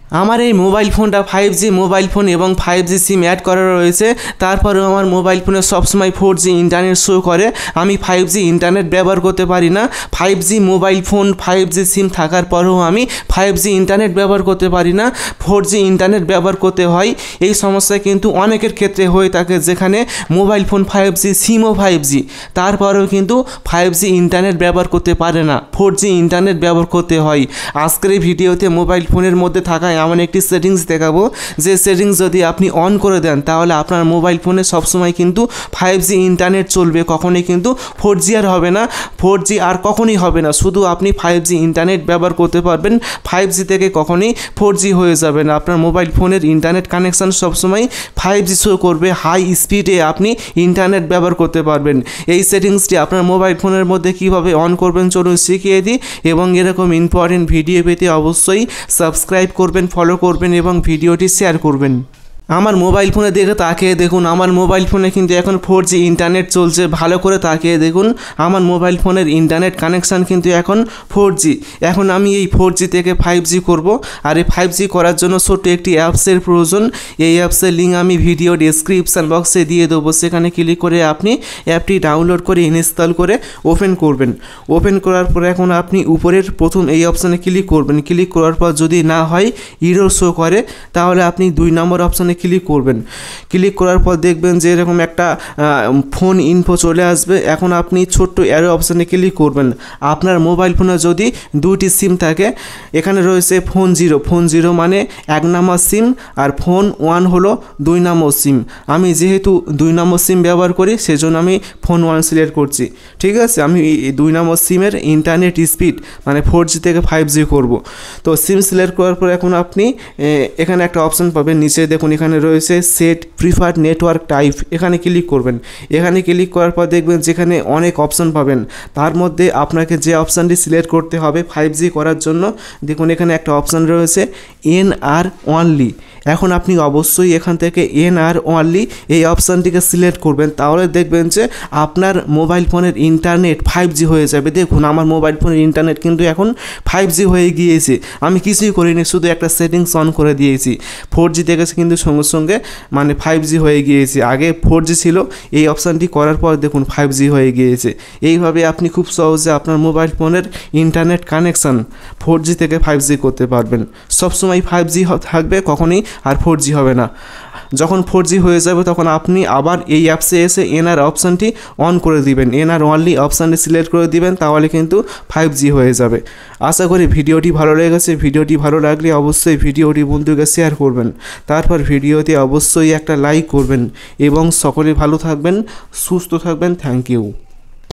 আমার এই মোবাইল ফোনটা 5G মোবাইল ফোন এবং 5G সিম অ্যাড করা রয়েছে, তারপরেও আমার মোবাইল ফোনে সবসময় 4G ইন্টারনেট শো করে। আমি 5G ইন্টারনেট ব্যবহার করতে পারি না। 5G মোবাইল ফোন 5G সিম থাকার পরেও আমি 5G ইন্টারনেট ব্যবহার করতে পারি না, 4G ইন্টারনেট ব্যবহার করতে হয়। এই সমস্যা কিন্তু অনেকের ক্ষেত্রে হয়ে থাকে, যেখানে মোবাইল ফোন 5G সিমও 5G, তারপরেও কিন্তু 5G ইন্টারনেট ব্যবহার করতে পারে না, 4G ইন্টারনেট ব্যবহার করতে হয়। আজকের এই ভিডিওতে মোবাইল ফোনের মধ্যে থাকা এমন একটি সেটিংস দেখাবো, যে সেটিংস যদি আপনি অন করে দেন তাহলে আপনার মোবাইল ফোনে সবসময় কিন্তু 5G ইন্টারনেট চলবে, কখনোই কিন্তু 4G আর হবে না, 4G আর কখনোই হবে না। শুধু আপনি 5G ইন্টারনেট ব্যবহার করতে পারবেন, 5G থেকে কখনোই 4G হয়ে যাবে না। আপনার মোবাইল ফোনের ইন্টারনেট কানেকশান সবসময় 5G শো করবে, হাই স্পিডে আপনি ইন্টারনেট ব্যবহার করতে পারবেন। এই সেটিংসটি আপনার মোবাইল ফোনের মধ্যে কীভাবে অন করবেন চলুন শিখিয়ে দিই, এবং এরকম ইম্পর্টেন্ট ভিডিও পেতে অবশ্যই সাবস্ক্রাইব করবেন, ফলো করবেন এবং ভিডিওটি শেয়ার করবেন। আমার মোবাইল ফোনে তাকিয়ে দেখুন, আমার মোবাইল ফোনে কিন্তু এখন 4G ইন্টারনেট চলছে। ভালো করে তাকিয়ে দেখুন, আমার মোবাইল ফোনের ইন্টারনেট কানেকশান কিন্তু এখন 4G। এখন আমি এই 4G থেকে 5G করব, আর এই 5G করার জন্য ছোট্ট একটি অ্যাপসের প্রয়োজন। এই অ্যাপসের লিঙ্ক আমি ভিডিও ডেসক্রিপশান বক্সে দিয়ে দেবো, সেখানে ক্লিক করে আপনি অ্যাপটি ডাউনলোড করে ইনস্টল করে ওপেন করবেন। ওপেন করার পরে এখন আপনি উপরের প্রথম এই অপশানে ক্লিক করবেন। ক্লিক করার পর যদি না হয়, এরর শো করে, তাহলে আপনি 2 নম্বর অপশানে ক্লিক করবেন। ক্লিক করার পর দেখবেন যে এরকম একটা ফোন ইনফো চলে আসবে। এখন আপনি ছোট্ট অ্যারো অপশানে ক্লিক করবেন। আপনার মোবাইল ফোনে যদি 2টি সিম থাকে, এখানে রয়েছে ফোন 0 মানে 1 নম্বর সিম, আর ফোন 1 হলো 2 নম্বর সিম। আমি যেহেতু 2 নম্বর সিম ব্যবহার করি, সেজন্য আমি ফোন 1 সিলেক্ট করছি। ঠিক আছে, আমি এই 2 নম্বর সিমের ইন্টারনেট স্পিড মানে 4G থেকে 5G করব। তো সিম সিলেক্ট করার পর এখন আপনি এখানে একটা অপশান পাবেন, নিচে দেখুন এখানে রয়েছে সেট প্রিফার্ড নেটওয়ার্ক টাইপ, এখানে ক্লিক করবেন। এখানে ক্লিক করার পর দেখবেন যেখানে অনেক অপশান পাবেন, তার মধ্যে আপনাকে যে অপশানটি সিলেক্ট করতে হবে 5G করার জন্য, দেখুন এখানে একটা অপশান রয়েছে NR অনলি। এখন আপনি অবশ্যই এখান থেকে NR অনলি এই অপশানটিকে সিলেক্ট করবেন, তাহলে দেখবেন যে আপনার মোবাইল ফোনের ইন্টারনেট 5G হয়ে যাবে। দেখুন আমার মোবাইল ফোনের ইন্টারনেট কিন্তু এখন 5G হয়ে গিয়েছে। আমি কিছুই করিনি, শুধু একটা সেটিংস অন করে দিয়েছি। 4G থেকে কিন্তু সঙ্গে সঙ্গে মানে 5G হয়ে গিয়েছে। আগে 4G ছিল, এই অপশানটি করার পর দেখুন 5G হয়ে গিয়েছে। এইভাবে আপনি খুব সহজে আপনার মোবাইল ফোনের ইন্টারনেট কানেকশান 4G থেকে 5G করতে পারবেন। সবসময় 5G থাকবে, কখনোই আর 4G হবে না। যখন 4G হয়ে যাবে তখন আপনি আবার এই অ্যাপসে এসে NR অপশানটি অন করে দিবেন, NR অনলি অপশানটি সিলেক্ট করে দিবেন, তাহলে কিন্তু 5G হয়ে যাবে। আশা করি ভিডিওটি ভালো লেগেছে। ভিডিওটি ভালো লাগলে অবশ্যই ভিডিওটি বন্ধুকে শেয়ার করবেন, তারপর ভিডিওতে অবশ্যই একটা লাইক করবেন, এবং সকলে ভালো থাকবেন, সুস্থ থাকবেন। Thank you.